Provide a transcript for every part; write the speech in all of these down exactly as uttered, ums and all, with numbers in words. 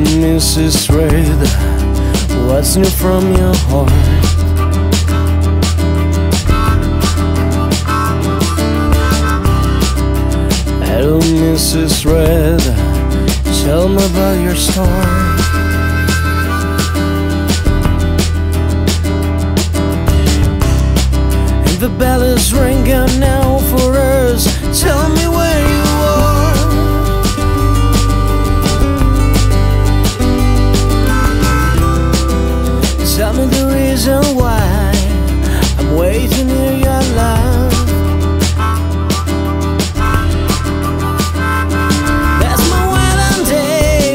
Missus Red, what's new from your heart? Hello, Missus Red, tell me about your story. And the bell is ringing now for us, tell me where you are. Tell me the reason why I'm waiting in your love. That's my wedding day,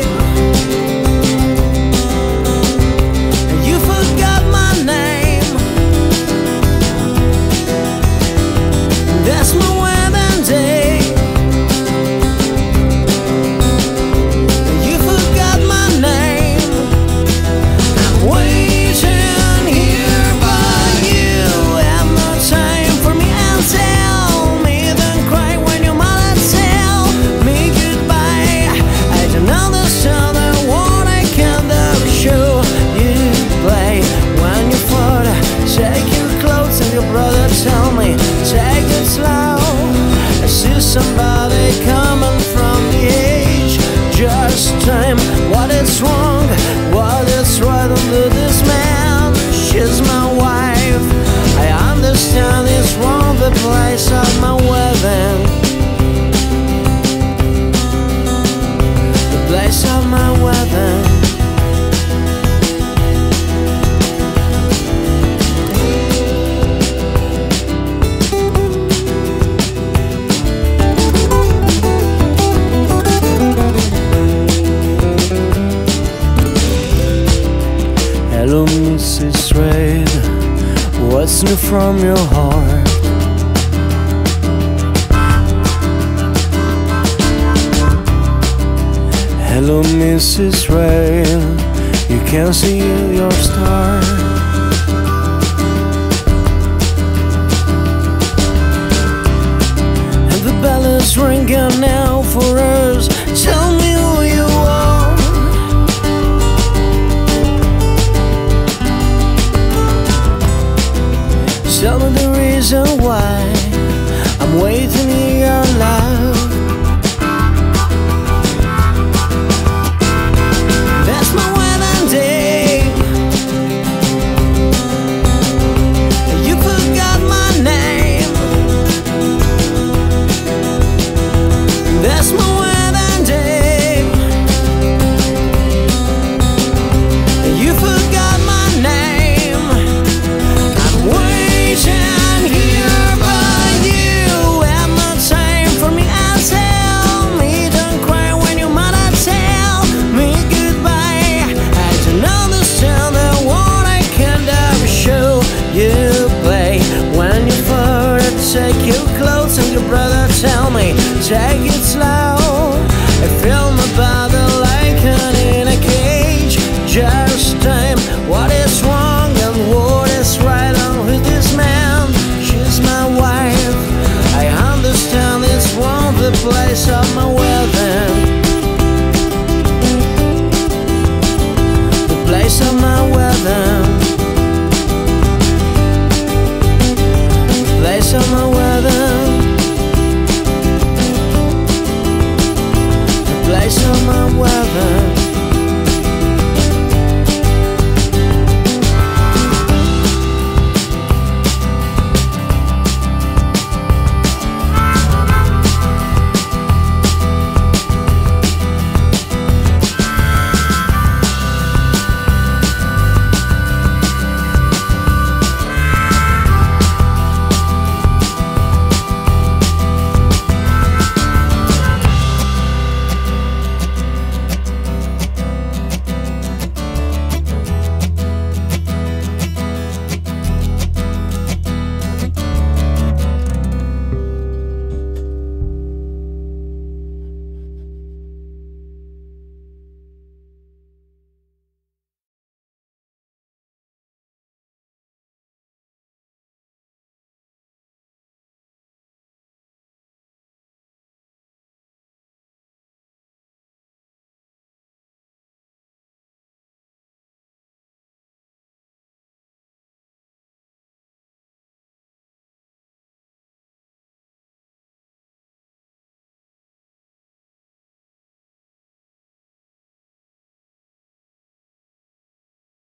and you forgot my name. That's my wedding day, and you forgot my name. I'm waiting somebody coming from the age. Just time, what is wrong, what is right under this man? She's my wife, I understand it's wrong, the place of my wedding, the place of my wedding. Hello, Missus Red, what's new from your heart? Hello, Missus Red, you can't see your star. And the bell is ringing now for us, tell me who you are. Tell me the reason why I'm waiting in your love. That's my wedding day, you forgot my name. That's my wedding day, you forgot my name. I'm waiting here by you, and no time for me. I tell me don't cry when your mother tell me goodbye. I don't understand the word I can't ever show you play. When you first take your clothes and your brother tell me take